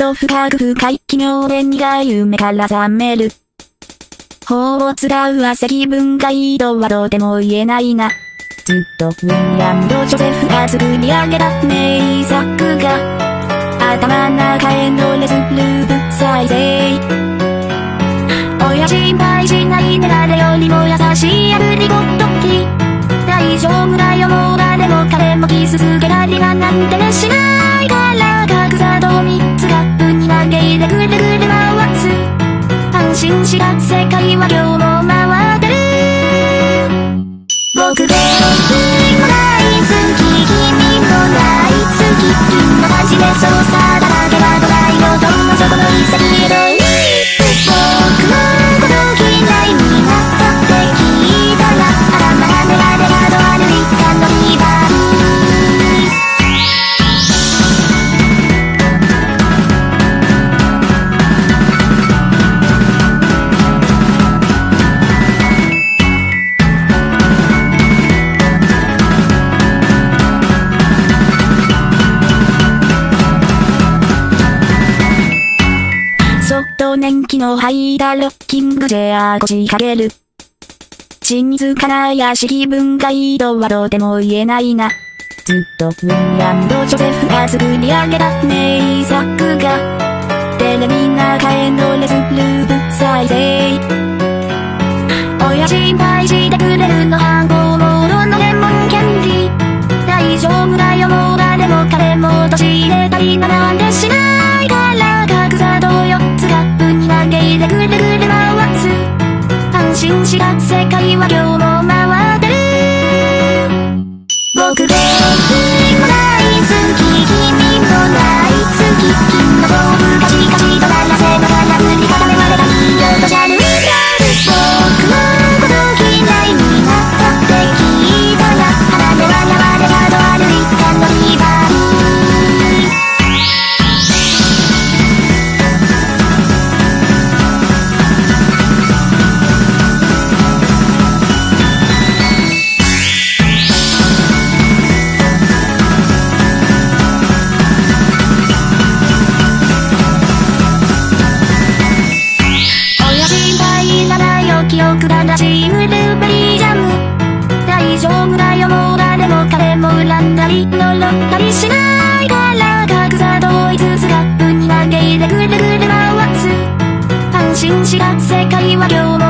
と深く深い奇妙で苦い夢から覚める。法を使うは積分解とはとても言えないな。ずっとウィリアムとジョセフが作り上げた名作が頭の中へのレスループ再生。親心配しないで誰よりも優しいアプリごとき。大丈夫だよもう誰も彼も傷つけたりはなんてしないから格差と3つカップに投げ入れぐるぐる回す。安心した世界は今日も回ってる。僕で君も大好き君も大好き君の幸でそうさだらけはドライのどんなそこの遺跡へと僕のこと嫌いになったって聞いたらあらまあメガネがドアルリカのリバーそっと年季の入ったロッキングチェア腰掛ける。静かな屋敷文化とはとても言えないな。ずっとウィリアムとジョセフが作り上げた名作がテレビの中へのレスループ再生。親心配してくれるの反抗モードのレモンキャンディー。大丈夫だよもう誰も彼も年入れたりなんてしないから格差と4つカップに投げ入れぐるぐる回す。安心した世界は今日も回ってる。僕で君も大好き君も大好き君の道具カチカチと鳴らせながら振り固められた人形とジャル僕のこと嫌いになったって聞いたら鼻で笑われたドアルリカのリバー記憶が正しいブルーベリージャム。大丈夫だよもう誰も彼も恨んだり呪ったりしないから格差と5つカップに投げ入れぐるぐる回す。安心した世界は今日も